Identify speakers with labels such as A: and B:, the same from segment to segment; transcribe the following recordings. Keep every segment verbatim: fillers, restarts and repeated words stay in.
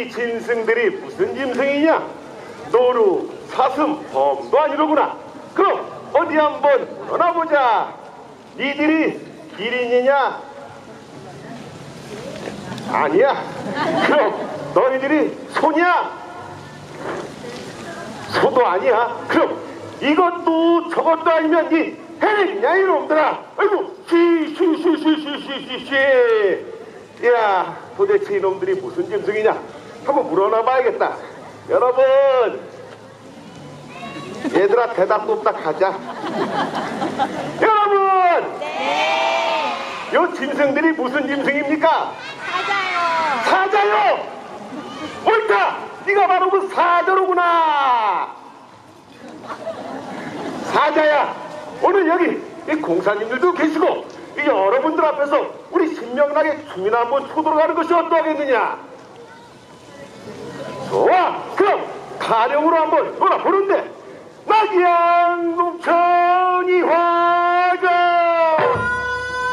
A: 이 짐승들이 무슨 짐승이냐? 노루, 사슴, 범도 아니로구나. 그럼 어디 한번 물어나보자. 니들이 기린이냐? 아니야. 그럼 너희들이 소냐? 소도 아니야. 그럼 이것도 저것도 아니면 니 해냈냐 이놈들아. 아이고 쉬쉬쉬쉬쉬쉬쉬. 야, 도대체 이놈들이 무슨 짐승이냐? 한번 물어나 봐야겠다. 여러분, 얘들아 대답도 없다 가자. 여러분,
B: 네.
A: 요 짐승들이 무슨 짐승입니까?
B: 사자요.
A: 사자요. 옳다. 네가 바로 그 사자로구나. 사자야. 오늘 여기 이 공사님들도 계시고 이 여러분들 앞에서 우리 신명나게 춤이나 한번 추도록 하는 것이 어떠하겠느냐? 좋아. 그럼 가령으로 한번 놀아보는데 낙양 농천이 화가.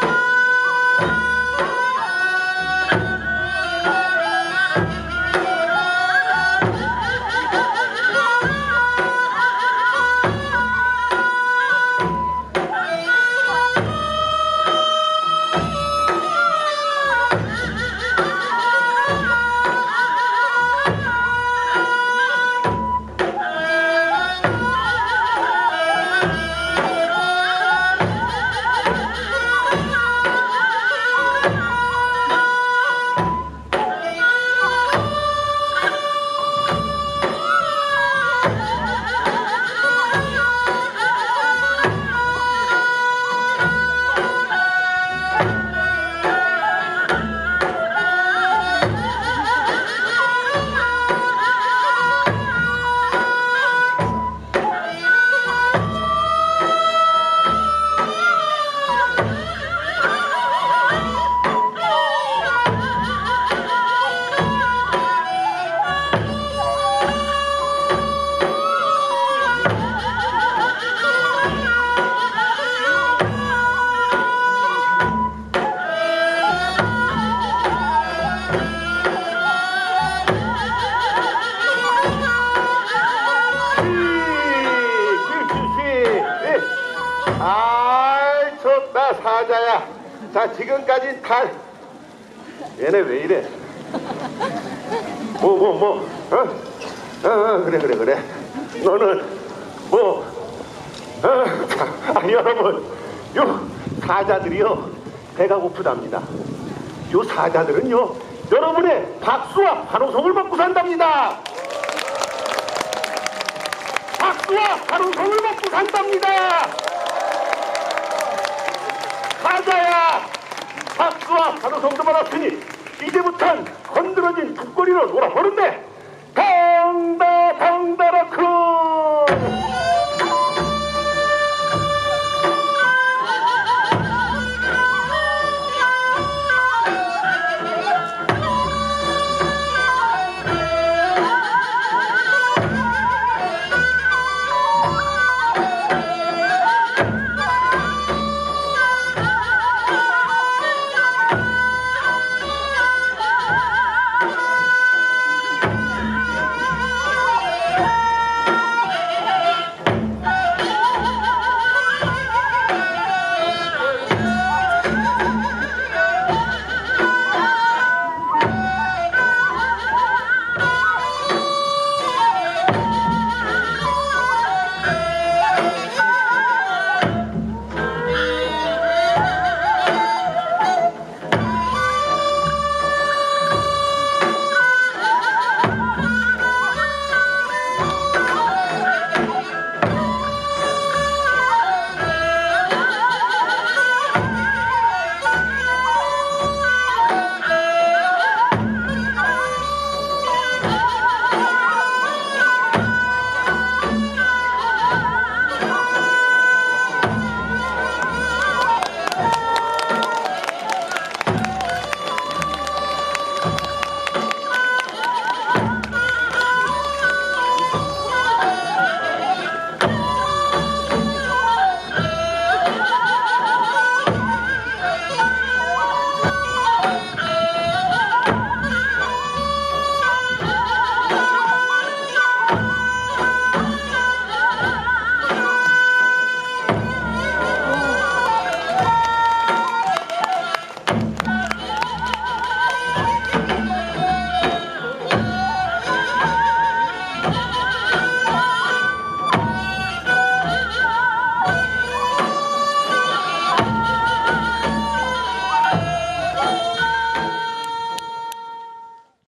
A: 아이 좋다 사자야. 자 지금까지 다 얘네 왜 이래? 뭐 뭐 뭐 어? 어, 어 그래 그래 그래 너는 뭐 어, 자, 아, 여러분 요 사자들이요 배가 고프답니다. 요 사자들은요 여러분의 박수와 환호성을 먹고 산답니다. 박수와 환호성을 먹고 산답니다. 사자야, 박수와 환호성도 받았으니 이제부턴 건드러진 툭거리로 놀아보는데 덩다 덩다라쿵.